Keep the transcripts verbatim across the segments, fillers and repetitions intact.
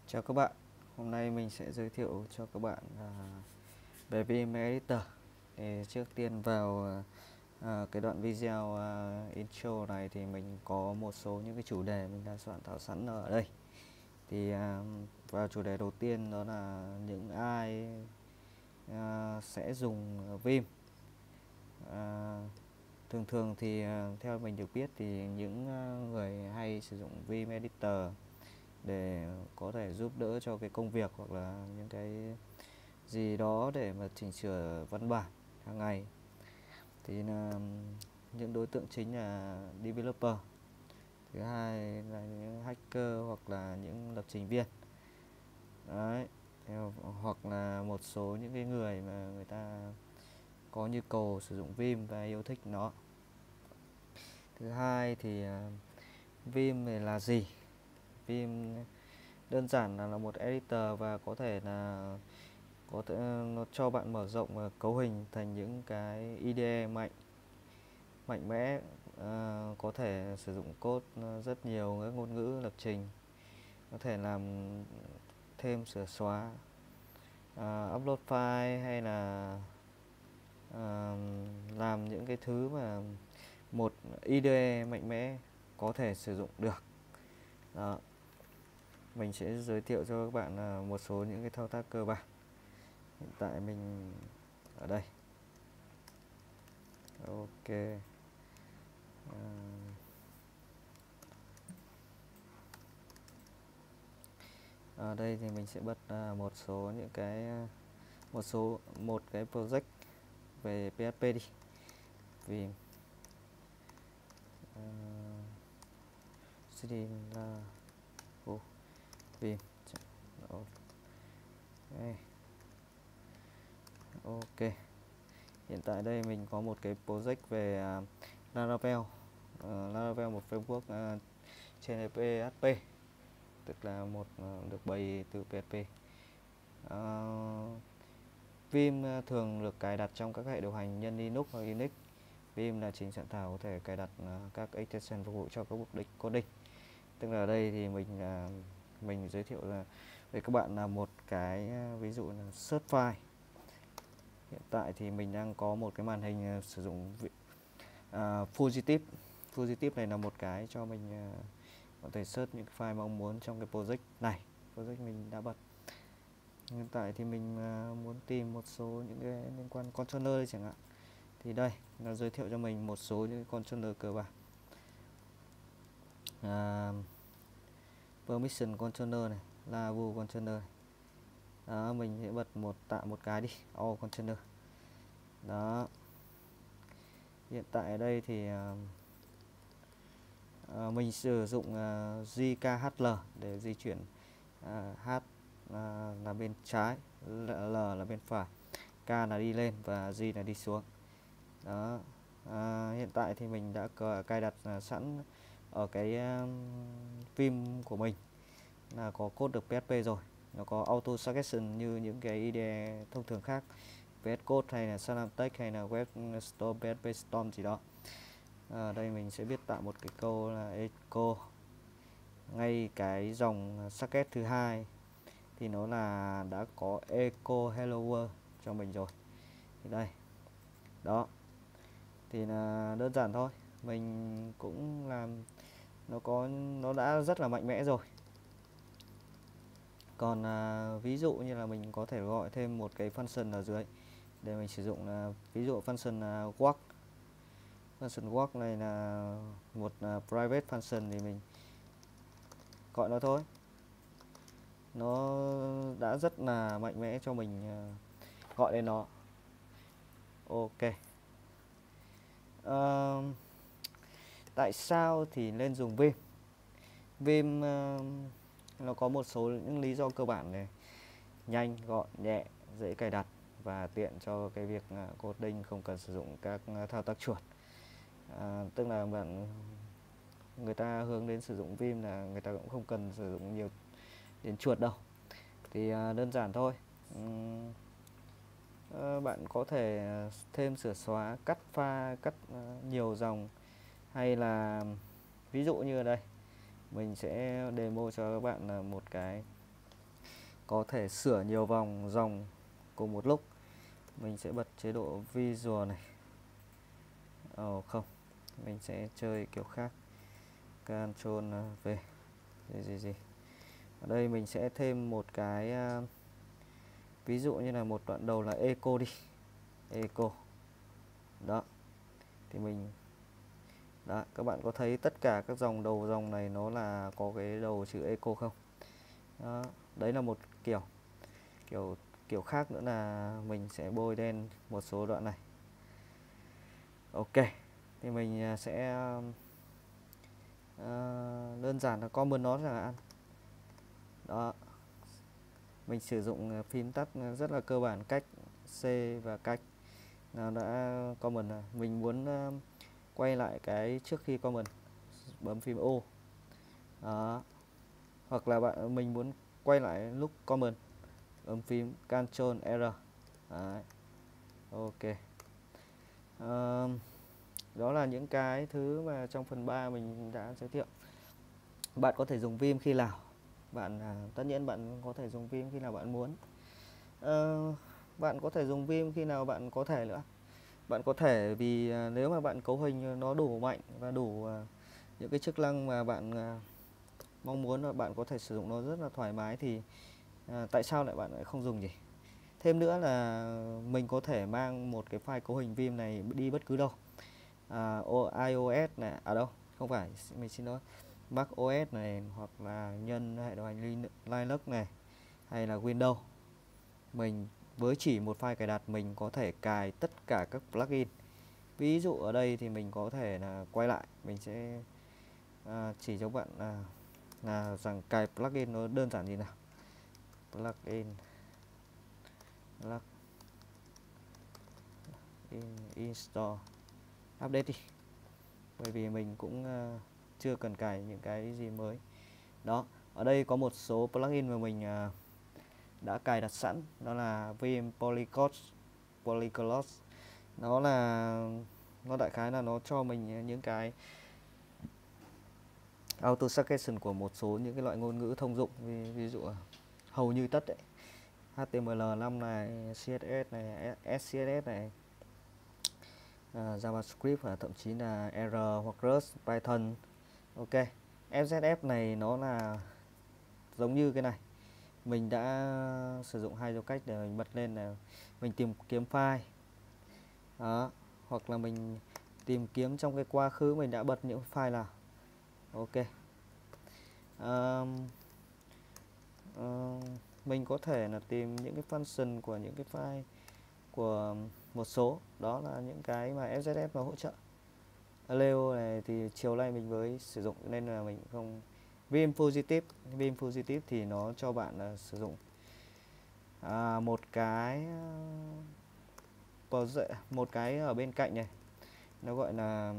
Chào các bạn, hôm nay mình sẽ giới thiệu cho các bạn à, về Vim Editor. Thì trước tiên vào à, à, cái đoạn video à, intro này thì mình có một số những cái chủ đề mình đã soạn thảo sẵn ở đây. Thì à, vào chủ đề đầu tiên đó là những ai à, sẽ dùng Vim. À, thường thường thì à, theo mình được biết thì những à, người hay sử dụng Vim Editor để có thể giúp đỡ cho cái công việc hoặc là những cái gì đó để mà chỉnh sửa văn bản hàng ngày, thì là những đối tượng chính là developer, thứ hai là những hacker hoặc là những lập trình viên đấy, hoặc là một số những cái người mà người ta có nhu cầu sử dụng Vim và yêu thích nó. Thứ hai thì Vim này là gì? Vim đơn giản là, là một editor và có thể là có thể nó cho bạn mở rộng cấu hình thành những cái i đê e mạnh mạnh mẽ, à, có thể sử dụng code rất nhiều các ngôn ngữ lập trình, có thể làm thêm sửa xóa, à, upload file hay là à, làm những cái thứ mà một i đê e mạnh mẽ có thể sử dụng được. Đó. Mình sẽ giới thiệu cho các bạn một số những cái thao tác cơ bản. Hiện tại mình ở đây. Ok. À, ở đây thì mình sẽ bật một số những cái một số một cái project về pê hát pê đi. Vì uh, cd là oh, Vim. Okay. Ok. Hiện tại đây mình có một cái project về uh, Laravel. Uh, Laravel một framework uh, trên pê hát pê, tức là một uh, được bày từ pê hát pê. Uh, Vim thường được cài đặt trong các hệ điều hành nhân Linux hoặc Unix. Vim là trình soạn thảo có thể cài đặt uh, các extension phục vụ cho các mục đích coding. Tức là ở đây thì mình uh, mình giới thiệu là với các bạn là một cái uh, ví dụ là search file. Hiện tại thì mình đang có một cái màn hình uh, sử dụng uh, Fugitive. Fugitive này là một cái cho mình uh, có thể search những file mong muốn trong cái project này. Project mình đã bật. Hiện tại thì mình uh, muốn tìm một số những cái liên quan controller chẳng hạn. Thì đây, nó giới thiệu cho mình một số những controller cơ bản. Uh, permission controller này, Laravel controller này. Đó, mình sẽ bật một tạo một cái đi, all controller. Đó. Hiện tại ở đây thì uh, uh, mình sử dụng uh, giê ca hát lờ để di chuyển uh, H uh, là bên trái, L là bên phải, K là đi lên và G là đi xuống. Đó. À, hiện tại thì mình đã cài đặt uh, sẵn ở cái uh, Vim của mình là có code được pê hát pê rồi. Nó có auto suggestion như những cái i đê e thông thường khác, vê ét Code hay là Synaptic hay là Web Storm, pê hát pê Storm gì đó. Ở đây mình sẽ viết tạo một cái câu là echo. Ngay cái dòng socket thứ hai thì nó là đã có echo hello world cho mình rồi. Thì đây. Đó. Thì là đơn giản thôi. Mình cũng làm nó có nó đã rất là mạnh mẽ rồi. Còn à, ví dụ như là mình có thể gọi thêm một cái function ở dưới để mình sử dụng là ví dụ function uh, work. Function work này là một uh, private function thì mình gọi nó thôi. Nó đã rất là mạnh mẽ cho mình uh, gọi đến nó. Ok. Uh, tại sao thì nên dùng Vim? Vim uh, nó có một số những lý do cơ bản này: nhanh, gọn, nhẹ, dễ cài đặt và tiện cho cái việc uh, coding không cần sử dụng các uh, thao tác chuột. Uh, tức là bạn người ta hướng đến sử dụng Vim là người ta cũng không cần sử dụng nhiều đến chuột đâu. Thì uh, đơn giản thôi. Uhm, uh, bạn có thể thêm sửa xóa, cắt pha, cắt uh, nhiều dòng, hay là ví dụ như ở đây mình sẽ demo cho các bạn là một cái có thể sửa nhiều vòng dòng cùng một lúc. Mình sẽ bật chế độ visual này. Ồ không, mình sẽ chơi kiểu khác. Control V gì gì gì. Ở đây mình sẽ thêm một cái uh, ví dụ như là một đoạn đầu là echo đi. Echo. Đó. Thì mình đó, các bạn có thấy tất cả các dòng đầu dòng này nó là có cái đầu chữ echo không? Đó, đấy là một kiểu. Kiểu kiểu khác nữa là mình sẽ bôi đen một số đoạn này. Ok. Thì mình sẽ uh, đơn giản là comment nó chẳng hạn. Đó. Mình sử dụng phím tắt rất là cơ bản, cách C và cách nào đã comment. Mình muốn uh, quay lại cái trước khi comment, bấm phím O. Đó. Hoặc là bạn mình muốn quay lại lúc comment, bấm phím Ctrl R. Đấy. Ok. Uh, đó là những cái thứ mà trong phần ba mình đã giới thiệu. Bạn có thể dùng Vim khi nào bạn à, tất nhiên bạn có thể dùng Vim khi nào bạn muốn. Uh, bạn có thể dùng Vim khi nào bạn có thể nữa. Bạn có thể vì uh, nếu mà bạn cấu hình nó đủ mạnh và đủ uh, những cái chức năng mà bạn uh, mong muốn, và bạn có thể sử dụng nó rất là thoải mái, thì uh, tại sao lại bạn lại không dùng nhỉ? Thêm nữa là mình có thể mang một cái file cấu hình Vim này đi bất cứ đâu. À, iOS này, à đâu, không phải, mình xin lỗi, macOS này, hoặc là nhân hệ điều hành Linux này, hay là Windows. Mình với chỉ một file cài đặt mình có thể cài tất cả các plugin. Ví dụ ở đây thì mình có thể là quay lại, mình sẽ à, chỉ cho bạn là, là rằng cài plugin nó đơn giản gì nào. Plugin plugin install update đi, bởi vì mình cũng uh, chưa cần cài những cái gì mới. Đó, ở đây có một số plugin mà mình uh, đã cài đặt sẵn, đó là Vim Polyglot. Polyglot nó là nó đại khái là nó cho mình những cái auto suggestion của một số những cái loại ngôn ngữ thông dụng, ví, ví dụ hầu như tất đấy, H T M L năm này, C S S này, S C S S này, uh, JavaScript và thậm chí là R hoặc Rust, Python. Ok, F Z F này nó là giống như cái này. Mình đã sử dụng hai dấu cách để mình bật lên là mình tìm kiếm file. Đó, hoặc là mình tìm kiếm trong cái quá khứ mình đã bật những file nào. Ok. Um, uh, mình có thể là tìm những cái function của những cái file của một số, đó là những cái mà F Z F nó hỗ trợ. Leo này thì chiều nay mình mới sử dụng nên là mình không. Vim Fugitive, Vim Fugitive thì nó cho bạn uh, sử dụng à, một cái uh, một cái ở bên cạnh này, nó gọi là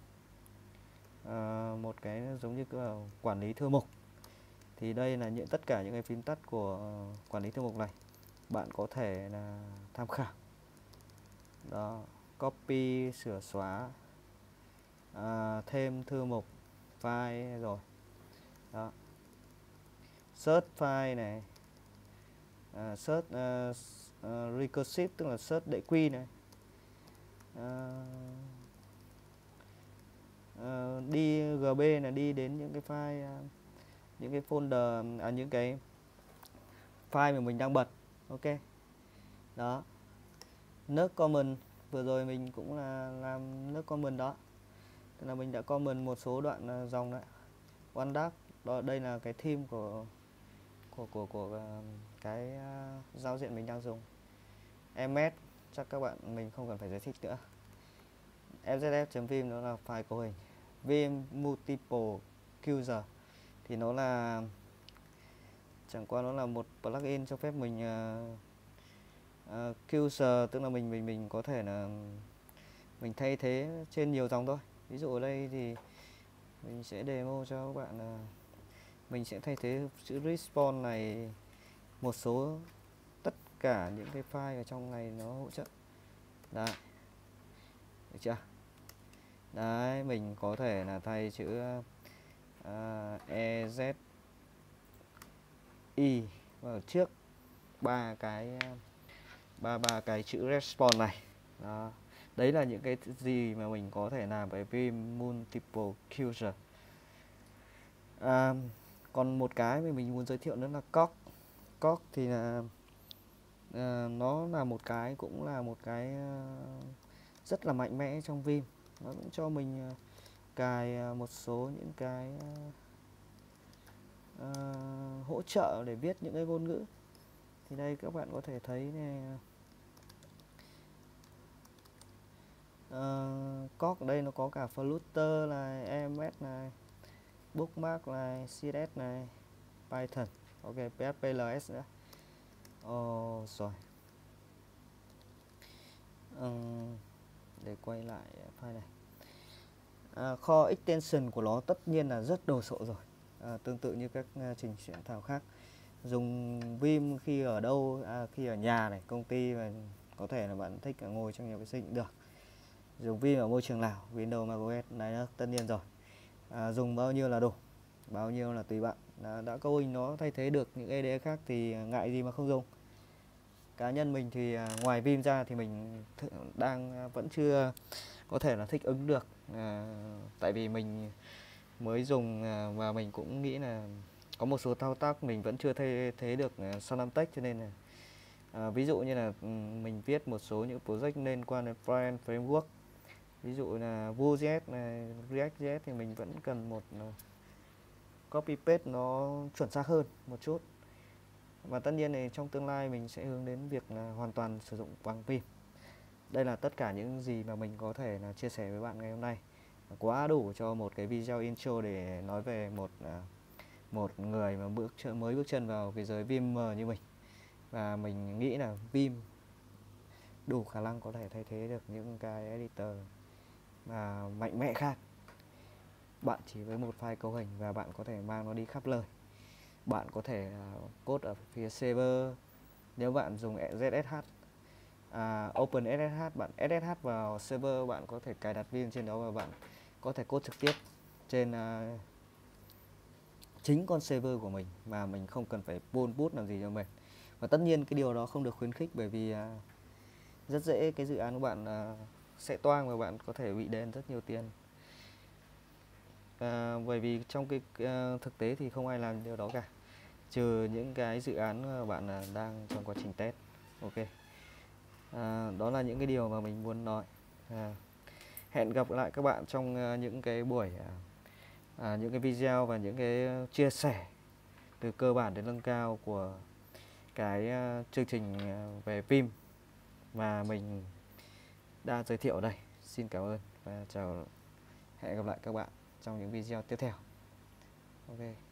uh, một cái giống như uh, quản lý thư mục. Thì đây là những tất cả những cái phím tắt của uh, quản lý thư mục này, bạn có thể là tham khảo. Đó, copy, sửa xóa, à, thêm thư mục file rồi. Đó, search file này, à, search uh, uh, recursive tức là search đệm quy này, uh, uh, đi G B là đi đến những cái file, uh, những cái folder, à, những cái file mà mình đang bật. Ok. Đó, nước comment vừa rồi mình cũng là làm nước comment đó, tức là mình đã comment một số đoạn uh, dòng đấy. One Dark đó, đây là cái theme của của của của uh, cái uh, giao diện mình đang dùng. em ét chắc các bạn mình không cần phải giải thích nữa. F Z F.Vim nó là file cấu hình. Vim Multiple User thì nó là chẳng qua nó là một plugin cho phép mình uh, uh, user, tức là mình mình mình có thể là mình thay thế trên nhiều dòng thôi. Ví dụ ở đây thì mình sẽ demo cho các bạn là mình sẽ thay thế chữ respawn này một số tất cả những cái file ở trong này nó hỗ trợ. Đấy, được chưa? Đấy, mình có thể là thay chữ uh, E Z I vào trước ba cái ba ba cái chữ response này. Đó. Đấy là những cái gì mà mình có thể làm với Vim Multiple Cursor. À, còn một cái mà mình muốn giới thiệu nữa là Cog. Cog thì là à, nó là một cái cũng là một cái uh, rất là mạnh mẽ trong Vim. Nó cũng cho mình uh, cài uh, một số những cái uh, uh, hỗ trợ để viết những cái ngôn ngữ. Thì đây các bạn có thể thấy này, uh, Cog ở đây nó có cả Flutter này, e em ét này, Bookmark này, xê ét ét này, Python, ok, pê hát pê lờ ét nữa. Ồ, oh, rồi. Um, để quay lại file này. À, kho extension của nó tất nhiên là rất đồ sộ rồi. À, tương tự như các uh, trình duyệt thảo khác. Dùng Vim khi ở đâu, à, khi ở nhà này, công ty, và có thể là bạn thích ngồi trong nhà vệ sinh cũng được. Dùng Vim ở môi trường nào, Windows, macOS này tất nhiên rồi. À, dùng bao nhiêu là đủ, bao nhiêu là tùy bạn. Đã, đã câu hình nó thay thế được những i đê e khác thì ngại gì mà không dùng. Cá nhân mình thì ngoài Vim ra thì mình đang vẫn chưa có thể là thích ứng được, à, tại vì mình mới dùng và mình cũng nghĩ là có một số thao tác mình vẫn chưa thay thế được Synaptic, cho nên là à, ví dụ như là mình viết một số những project liên quan đến front framework, ví dụ là Vue.js này, React.js, thì mình vẫn cần một copy paste nó chuẩn xác hơn một chút. Và tất nhiên thì trong tương lai mình sẽ hướng đến việc là hoàn toàn sử dụng bằng Vim. Đây là tất cả những gì mà mình có thể là chia sẻ với bạn ngày hôm nay. Quá đủ cho một cái video intro để nói về một một người mà bước chân, mới bước chân vào cái giới Vim như mình. Và mình nghĩ là Vim đủ khả năng có thể thay thế được những cái editor mà mạnh mẽ khác. Bạn chỉ với một file cấu hình và bạn có thể mang nó đi khắp nơi. Bạn có thể code ở phía server. Nếu bạn dùng zét ét hát, à, OpenSSH, bạn ét ét hát vào server, bạn có thể cài đặt Vim trên đó và bạn có thể code trực tiếp trên uh, chính con server của mình mà mình không cần phải pull boot làm gì cho mình. Và tất nhiên cái điều đó không được khuyến khích, bởi vì uh, rất dễ cái dự án của bạn uh, sẽ toang và bạn có thể bị đền rất nhiều tiền. Uh, bởi vì trong cái uh, thực tế thì không ai làm điều đó cả, trừ những cái dự án bạn uh, đang trong quá trình test. Ok. À, đó là những cái điều mà mình muốn nói. À, hẹn gặp lại các bạn trong uh, những cái buổi uh, uh, những cái video và những cái chia sẻ từ cơ bản đến nâng cao của cái uh, chương trình uh, về Vim mà mình đã giới thiệu ở đây. Xin cảm ơn và chào, hẹn gặp lại các bạn trong những video tiếp theo. Ok.